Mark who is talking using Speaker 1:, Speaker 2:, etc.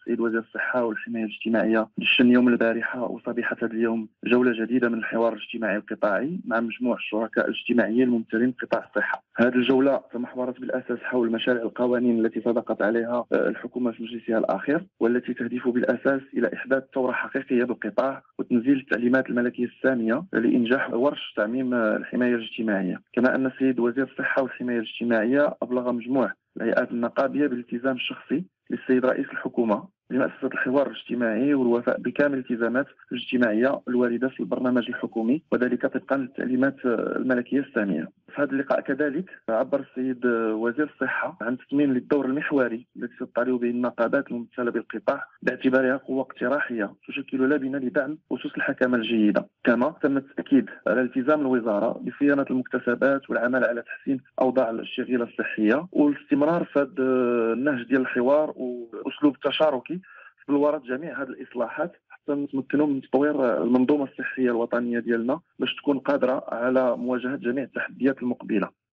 Speaker 1: السيد وزير الصحة والحماية الاجتماعية نشن يوم البارحة وصبيحة هذا اليوم جولة جديدة من الحوار الاجتماعي القطاعي مع مجموع الشركاء الاجتماعيين الممثلين في قطاع الصحة. هذه الجولة تمحورت بالأساس حول مشاريع القوانين التي صدقت عليها الحكومة في مجلسها الأخير، والتي تهدف بالأساس إلى إحداث ثورة حقيقية بالقطاع وتنزيل التعليمات الملكية السامية لإنجاح ورش تعميم الحماية الاجتماعية. كما أن السيد وزير الصحة والحماية الاجتماعية أبلغ مجموع الهيئات النقابية بالالتزام الشخصي للسيد رئيس الحكومة بمؤسسة الحوار الاجتماعي والوفاء بكامل الالتزامات الاجتماعية الواردة في البرنامج الحكومي، وذلك طبقا للتعليمات الملكية السامية. في هذا اللقاء كذلك عبر السيد وزير الصحة عن تثمين للدور المحوري الذي تطالب به النقابات الممثلة بالقطاع باعتبارها قوة اقتراحية تشكل لبنة لدعم أسس الحكمة الجيدة. كما تم التأكيد على التزام الوزارة بصيانة المكتسبات والعمل على تحسين أوضاع الشغيلة الصحية والاستمرار في هذا النهج ديال الحوار وأسلوب تشاركي بالورد جميع هذه الإصلاحات حتى نتمكنوا من تطوير المنظومة الصحية الوطنية ديالنا باش تكون قادرة على مواجهة جميع التحديات المقبلة.